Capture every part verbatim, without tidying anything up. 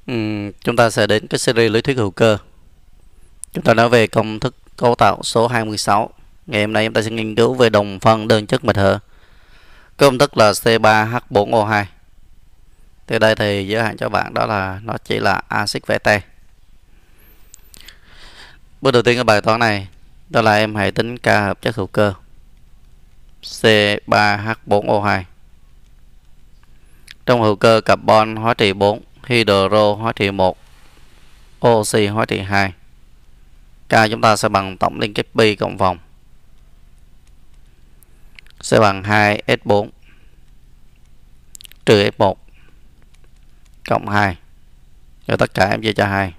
Ừm, chúng ta sẽ đến cái series lý thuyết hữu cơ. Chúng ta nói về công thức cấu tạo số hai mươi sáu. Ngày hôm nay chúng ta sẽ nghiên cứu về đồng phân đơn chất mệt hở. Công thức là C ba H bốn O hai. Từ đây thì giới hạn cho bạn đó là nó chỉ là axit beta. Bước đầu tiên của bài toán này đó là em hãy tính K hợp chất hữu cơ C ba H bốn O hai. Trong hữu cơ carbon hóa trị bốn, hydro hóa trị một, oxy hóa trị hai. K chúng ta sẽ bằng tổng liên kết pi cộng vòng sẽ bằng hai S bốn trừ F một cộng hai. Rồi tất cả em chia cho hai.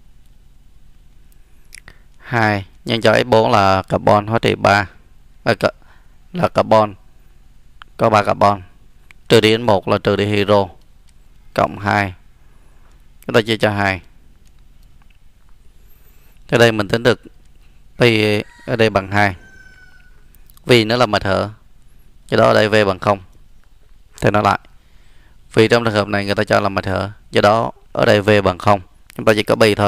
hai nhân cho F bốn là carbon hóa trị ba, là carbon có ba carbon, trừ đi N một là trừ đi hydro, cộng hai. Chúng ta chia cho hai. Ở đây mình tính được pi ở đây bằng hai. Vì nó là mệt hở, do đó ở đây V bằng không. Thì nó lại. Vì trong trường hợp này người ta cho là mệt hở, do đó ở đây V bằng không. Chúng ta chỉ có pi thôi.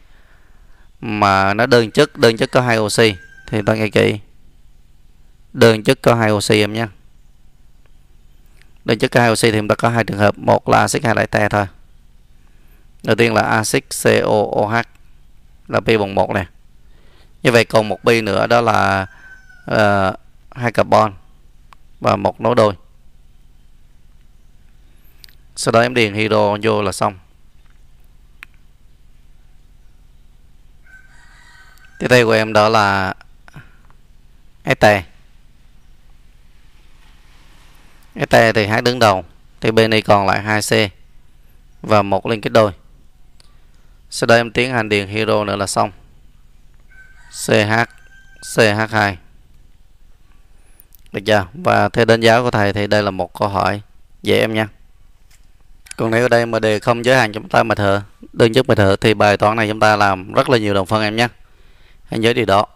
Mà nó đơn chất, đơn chất có hai oxy thì ta nghe kỹ. Đơn chất có hai oxy em nhé. Đơn chất có hai oxy thì chúng ta có hai trường hợp, một là axit, hai là ete thôi. Đầu tiên là axit COOH là pi bằng một nè. Như vậy còn một pi nữa đó là uh, hai carbon và một nối đôi. Sau đó em điền hydro vô là xong. Tiếp theo của em đó là ete. Ete thì H đứng đầu, thì bên này còn lại hai C và một liên kết đôi. Sau đó em tiến hành điền hydro nữa là xong. CH CH hai. Được chưa? Và theo đánh giá của thầy thì đây là một câu hỏi dễ em nha. Còn nếu ở đây mà đề không giới hạn chúng ta mệt hở, đơn chất mệt hở thì bài toán này chúng ta làm rất là nhiều đồng phân em nhé. Hãy nhớ điều đó.